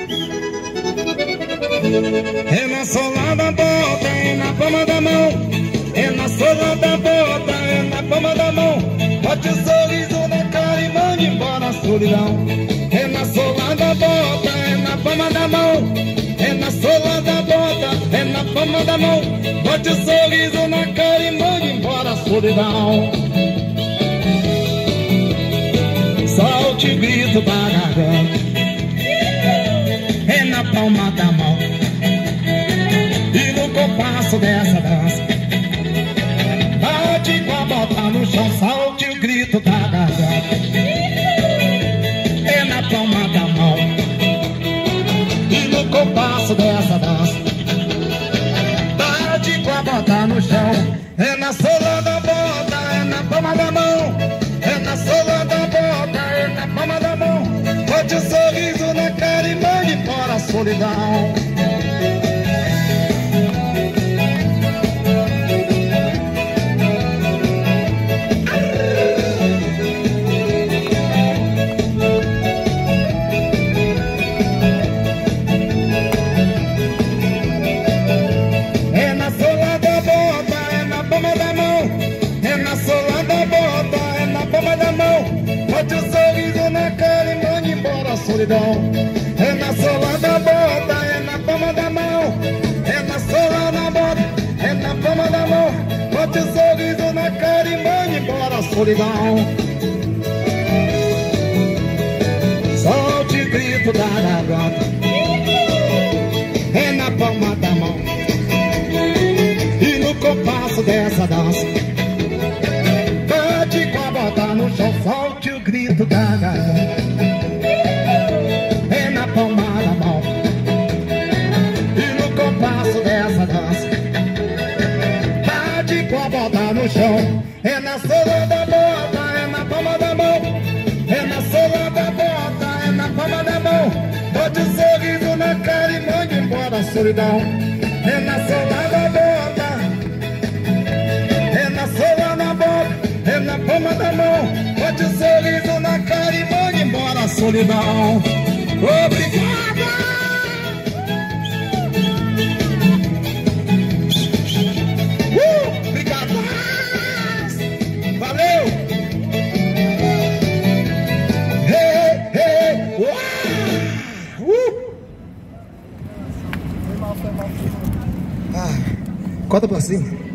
É na sola da bota, é na palma da mão. É na sola da bota, é na palma da mão. Bote o sorriso na cara e mande embora a solidão. É na sola da bota, é na palma da mão. É na sola da bota, é na palma da mão. Bote o sorriso na cara e mande embora a solidão. Solte o grito da garganta, é na palma da mão. E no compasso dessa dança, bate com a bota no chão, solte o grito da garganta, é na palma da mão. E no compasso dessa dança, bate com a bota no chão, é na sola da bota, é na palma da mão. É na sola da bota, é na palma da mão. Bote um sorriso na cara e mande embora a solidão. É na sola da bota, é na palma da mão. É na sola da bota, é na palma da mão. Bote um sorriso na cara e mande embora a solidão. É na sola da bota, é na palma da mão. É na sola da bota, é na palma da mão. Bote um sorriso na cara e mande embora a solidão. Solte o grito da garganta, é na palma da mão. E no compasso dessa dança, bate com a bota no chão, solte o grito da garganta, é na palma da mão. E no compasso dessa dança, bate com a bota no chão, é na sola da bota, é na palma da mão. É na sola da bota, é na palma da mão. Bote um sorriso na cara e mande embora a solidão. É na sola da bota, é na sola da bota, é na palma da mão. Bote um sorriso na cara e mande embora a solidão. Obrigado! Obrigado! Valeu! Hey, hey, Corta pra cima.